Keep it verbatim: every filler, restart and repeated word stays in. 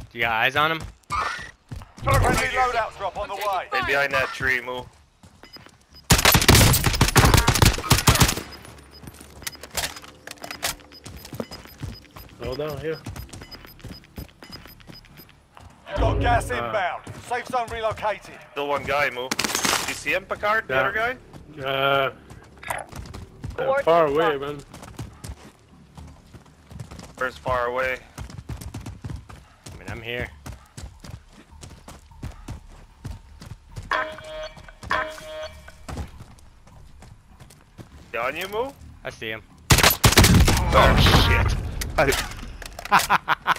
You got eyes on him? Friendly loadout drop on the way. They're behind that tree, Moo. Go down here. You've got gas inbound. Safe zone relocated. Still one guy, Moo. You see him, Picard? The Yeah. other guy? Uh, they're far away, man. Where's far away? I mean, I'm here. You on you, Moo? I see him. Oh shit! I...